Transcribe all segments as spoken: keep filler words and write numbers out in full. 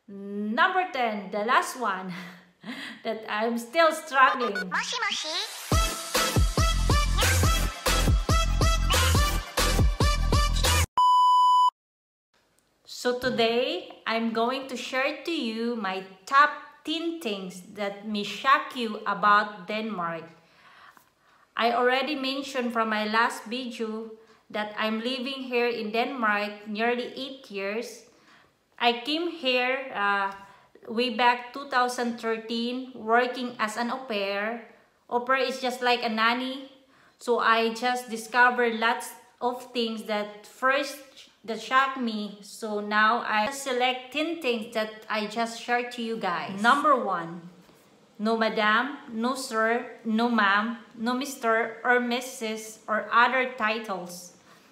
Number ten, the last one that I'm still struggling. Moshi moshi. So today, I'm going to share to you my top ten things that may shock you about Denmark. I already mentioned from my last video that I'm living here in Denmark nearly eight years. I came here uh, way back two thousand thirteen working as an au pair. Au pair is just like a nanny. So I just discovered lots of things that first that shocked me. So now I select ten things that I just shared to you guys. Number one, no madam, no sir, no ma'am, no mister or missus or other titles.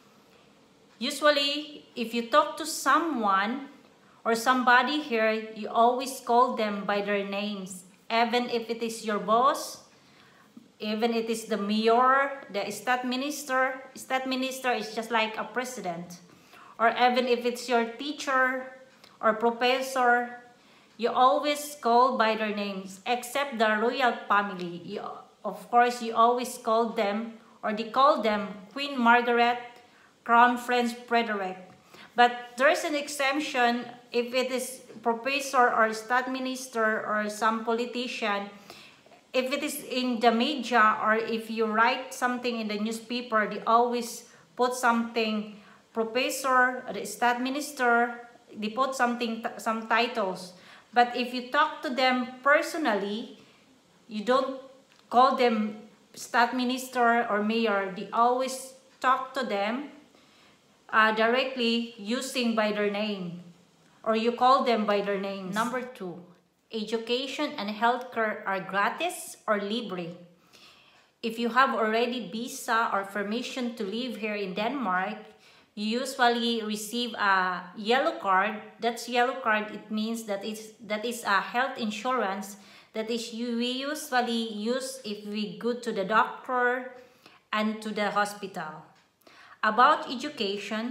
Usually, if you talk to someone or somebody here, you always call them by their names. Even if it is your boss, even if it is the mayor, the state minister. State minister is just like a president. Or even if it's your teacher or professor, you always call by their names. Except the royal family. You, of course, you always call them, or they call them Queen Margaret, Crown Prince Frederick. But there's an exemption if it is professor or state minister or some politician. If it is in the media or if you write something in the newspaper, they always put something professor, the state minister, they put something, some titles. But if you talk to them personally, you don't call them state minister or mayor. They always talk to them uh, directly using by their name, or you call them by their names. Number two, education and healthcare are gratis or libre. If you have already visa or permission to live here in Denmark, you usually receive a yellow card. That's yellow card. It means that it's that is a health insurance that is you we usually use if we go to the doctor and to the hospital. About education,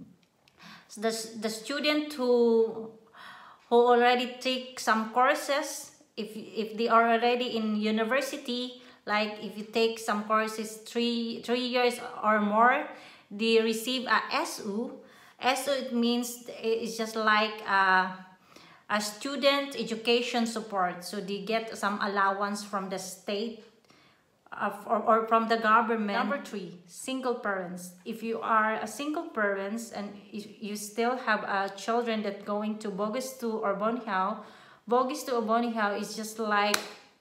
the the student who who already take some courses, if if they are already in university, like if you take some courses three three years or more, they receive a S U. S U, it means it's just like a, a student education support. So they get some allowance from the state uh, or, or from the government. Number three, single parents. If you are a single parents and if you still have uh, children that going to Bogistu or Bonihao, Bogistu or Bonihao is just like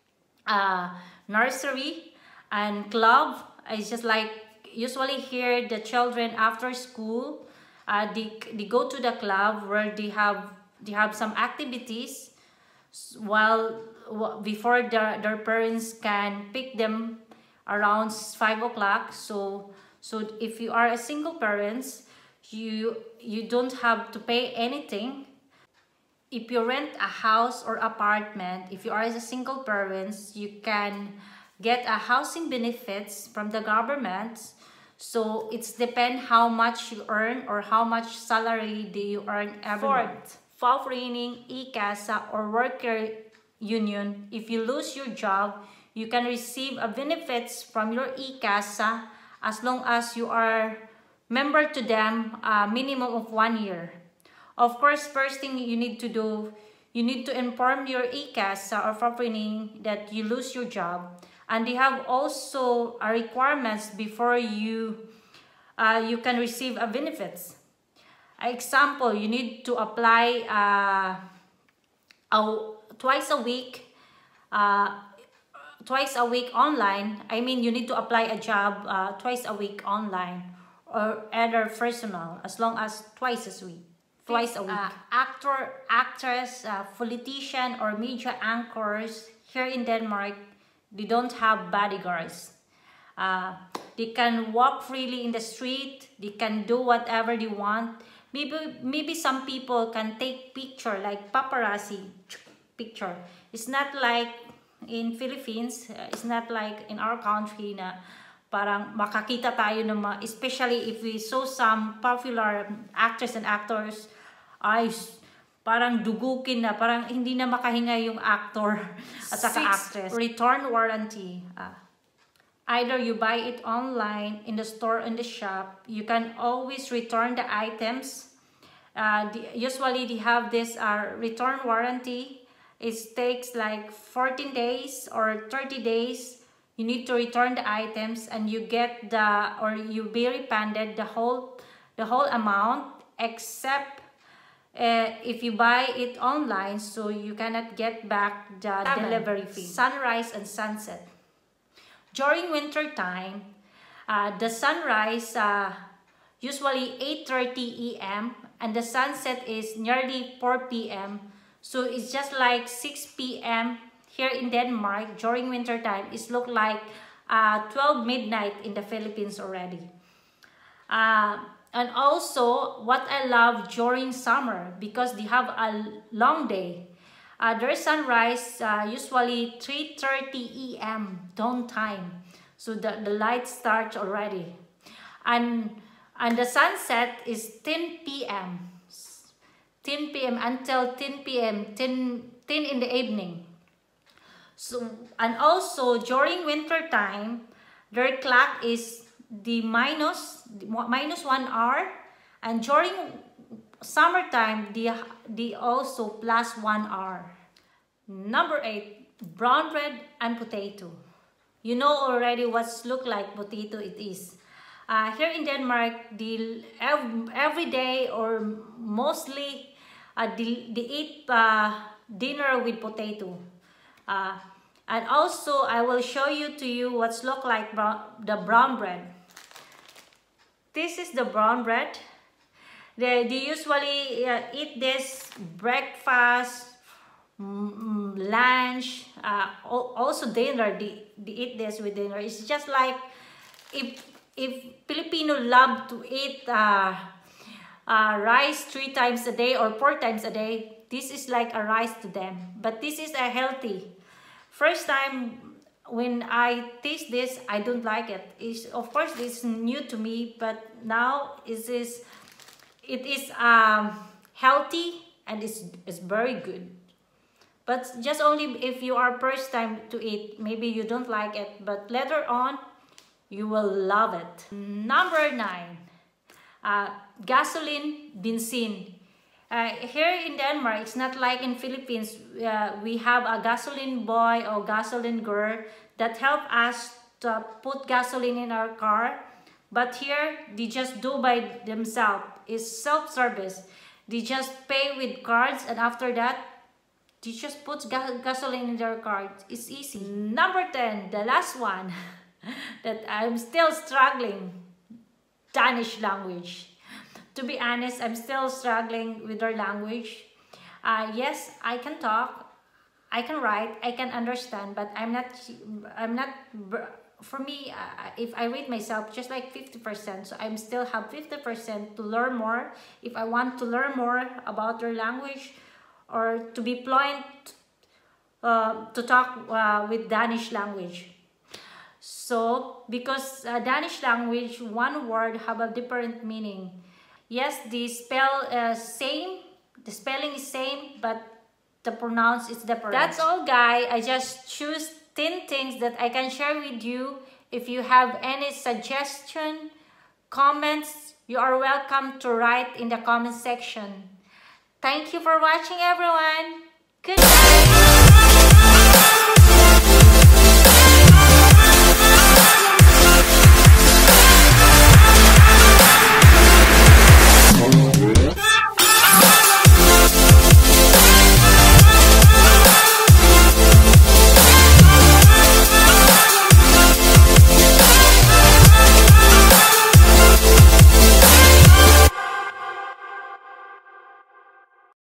a nursery and club. It's just like usually here the children after school uh, they, they go to the club where they have they have some activities while before their, their parents can pick them around five o'clock. So so if you are a single parents, you you don't have to pay anything. If you rent a house or apartment, if you are as a single parents, you can get a housing benefits from the government. So it's depend how much you earn or how much salary do you earn every month. Favoring e-casa or worker union. If you lose your job, you can receive a benefits from your e-casa as long as you are member to them a minimum of one year. Of course, first thing you need to do, you need to inform your e-casa or favoring that you lose your job. And they have also uh, requirements before you uh, you can receive a benefits. Example, you need to apply uh, a, twice a week, uh, twice a week online. I mean, you need to apply a job uh, twice a week online or other personal, as long as twice a week. Twice a week. Uh, actor, actress, uh, politician, or media anchors here in Denmark, they don't have bodyguards. Uh, they can walk freely in the street. They can do whatever they want. Maybe maybe some people can take picture like paparazzi picture. It's not like in Philippines. Uh, it's not like in our country na parang makakita tayo ng mga, especially if we saw some popular actors and actors, ay parang dugukin na, parang hindi na makahinga yung actor at saka actress. Return warranty. Uh, either you buy it online, in the store, in the shop, you can always return the items. Uh, the, usually they have this uh, return warranty. It takes like fourteen days or thirty days. You need to return the items and you get the, or you be refunded the whole, the whole amount, except Uh, if you buy it online, so you cannot get back the Seven. delivery fee. Sunrise and sunset. During winter time, uh, the sunrise uh, usually eight thirty A M and the sunset is nearly four P M So it's just like six P M here in Denmark during winter time. It's look like uh, twelve midnight in the Philippines already. Uh, And also, what I love during summer, because they have a long day, uh, their sunrise uh, usually three thirty A M dawn time, so the, the light starts already, and and the sunset is ten P M ten P M until ten P M ten, ten in the evening. So, and also during winter time, their clock is the minus minus one hour, and during summertime the the also plus one hour. Number eight, brown bread and potato. You know already what's look like potato it is. Uh, here in Denmark, the every, every day or mostly uh, they, they eat uh, dinner with potato. Uh, and also I will show you to you what's look like brown, the brown bread. This is the brown bread. They, they usually uh, eat this breakfast, mm, lunch, uh, also dinner. They, they eat this with dinner. It's just like if if Filipino love to eat uh, uh, rice three times a day or four times a day, this is like a rice to them. But this is a healthy. First time when I taste this, I don't like it. It's, of course, it's new to me, but now it is, it is um, healthy and it's, it's very good. But just only if you are first time to eat, maybe you don't like it, but later on, you will love it. Number nine, uh, gasoline, benzene. Uh, here in Denmark, it's not like in Philippines. Uh, we have a gasoline boy or gasoline girl that help us to put gasoline in our car. But here, they just do by themselves. It's self-service. They just pay with cards, and after that, they just put ga gasoline in their car. It's easy. Number ten, the last one that I'm still struggling, Danish language. To be honest, I'm still struggling with their language. Uh, yes, I can talk, I can write, I can understand, but I'm not, I'm not, for me, uh, if I rate myself, just like fifty percent, so I still have fifty percent to learn more. If I want to learn more about their language, or to be fluent, uh, to talk uh, with Danish language. So, because uh, Danish language, one word have a different meaning. Yes, the spell uh, same, the spelling is same, but the pronounce is different. That's all, guys. I just choose ten things that I can share with you. If you have any suggestion, comments, you are welcome to write in the comment section. Thank you for watching, everyone. Goodbye.